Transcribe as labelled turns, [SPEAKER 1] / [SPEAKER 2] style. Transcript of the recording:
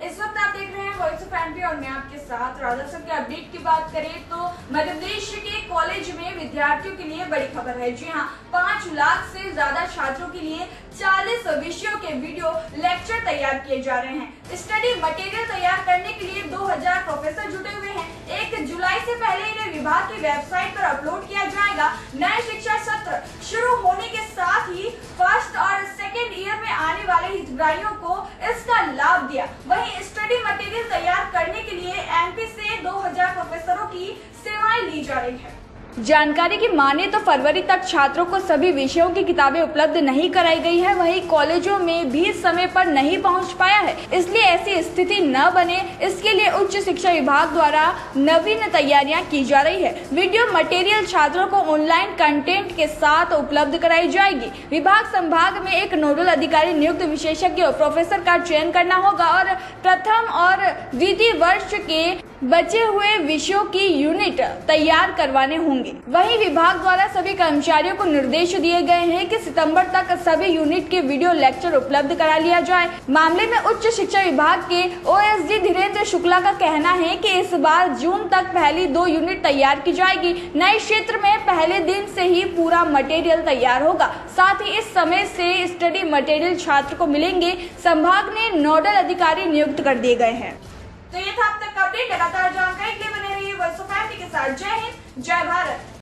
[SPEAKER 1] इस वक्त आप देख रहे हैं वॉइस ऑफ एमपी और मैं आपके साथ राजस्व के अपडेट की बात करें तो मध्य प्रदेश के कॉलेज में विद्यार्थियों के लिए बड़ी खबर है। जी हां, 5 लाख से ज्यादा छात्रों के लिए 40 विषयों के वीडियो लेक्चर तैयार किए जा रहे हैं। स्टडी मटेरियल तैयार करने के लिए 2000 प्रोफेसर जुटे हुए हैं। 1 जुलाई से पहले इन्हें विभाग की वेबसाइट पर अपलोड किया जाएगा। नए शिक्षा सत्र शुरू होने के साथ ही फर्स्ट और सेकेंड ईयर में आने वाले हितग्राहियों को इसका लाभ दिया। वहीं स्टडी मटेरियल तैयार करने के लिए एमपी से 2000 प्रोफेसरों की सेवाएं ली जा रही है। जानकारी की माने तो फरवरी तक छात्रों को सभी विषयों की किताबें उपलब्ध नहीं कराई गई है। वहीं कॉलेजों में भी समय पर नहीं पहुंच पाया है, इसलिए ऐसी स्थिति न बने इसके लिए उच्च शिक्षा विभाग द्वारा नवीन तैयारियां की जा रही है। वीडियो मटेरियल छात्रों को ऑनलाइन कंटेंट के साथ उपलब्ध कराई जाएगी। विभाग संभाग में एक नोडल अधिकारी नियुक्त विशेषज्ञ प्रोफेसर का चयन करना होगा और प्रथम और द्वितीय वर्ष के बचे हुए विषयों की यूनिट तैयार करवाने होंगे। वहीं विभाग द्वारा सभी कर्मचारियों को निर्देश दिए गए हैं कि सितंबर तक सभी यूनिट के वीडियो लेक्चर उपलब्ध करा लिया जाए। मामले में उच्च शिक्षा विभाग के ओएसडी धीरेन्द्र शुक्ला का कहना है कि इस बार जून तक पहली 2 यूनिट तैयार की जाएगी। नए क्षेत्र में पहले दिन से ही पूरा मटेरियल तैयार होगा। साथ ही इस समय से स्टडी मटेरियल छात्र को मिलेंगे। संभाग ने नोडल अधिकारी नियुक्त कर दिए गए हैं। तो ये था अब तक का अपडेट। लगातार जानकारी के लिए बने रहिए वॉइस ऑफ एमपी के साथ। जय हिंद, जय भारत।